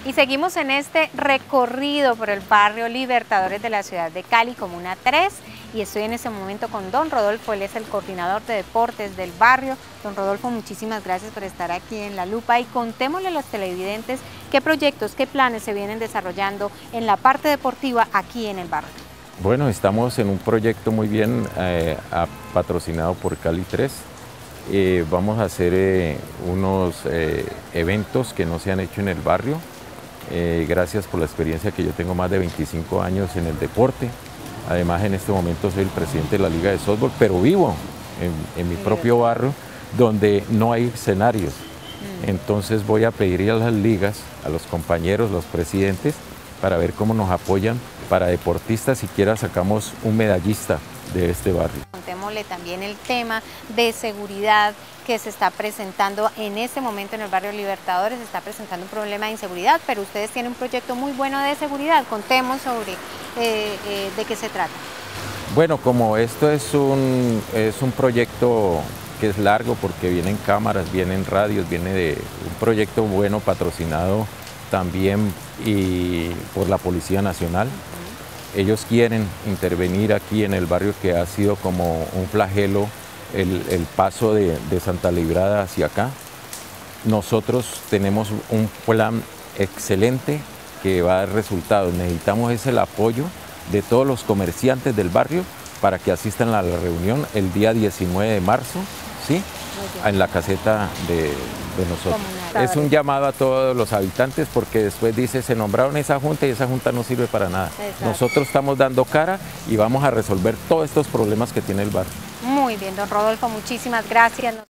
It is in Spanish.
Y seguimos en este recorrido por el barrio Libertadores de la ciudad de Cali, Comuna 3, y estoy en este momento con don Rodolfo, él es el coordinador de deportes del barrio. Don Rodolfo, muchísimas gracias por estar aquí en La Lupa y contémosle a los televidentes qué proyectos, qué planes se vienen desarrollando en la parte deportiva aquí en el barrio. Bueno, estamos en un proyecto muy bien patrocinado por Cali 3. Vamos a hacer unos eventos que no se han hecho en el barrio. Gracias por la experiencia que yo tengo, más de 25 años en el deporte. Además, en este momento soy el presidente de la Liga de Softball, pero vivo en mi propio barrio donde no hay escenarios. Entonces voy a pedir a las ligas, a los compañeros, los presidentes, para ver cómo nos apoyan para deportistas, siquiera sacamos un medallista de este barrio. Contémosle también el tema de seguridad que se está presentando en este momento en el barrio Libertadores. Se está presentando un problema de inseguridad, pero ustedes tienen un proyecto muy bueno de seguridad. Contemos sobre de qué se trata. Bueno, como esto es un proyecto que es largo porque vienen cámaras, vienen radios, viene de un proyecto bueno patrocinado también y por la Policía Nacional. Ellos quieren intervenir aquí en el barrio que ha sido como un flagelo el paso de Santa Librada hacia acá. Nosotros tenemos un plan excelente que va a dar resultados. Necesitamos el apoyo de todos los comerciantes del barrio para que asistan a la reunión el día 19 de marzo, ¿sí? En la caseta de nosotros. Es un llamado a todos los habitantes porque después dice, se nombraron esa junta y esa junta no sirve para nada. Exacto. Nosotros estamos dando cara y vamos a resolver todos estos problemas que tiene el barrio. Muy bien, don Rodolfo, muchísimas gracias.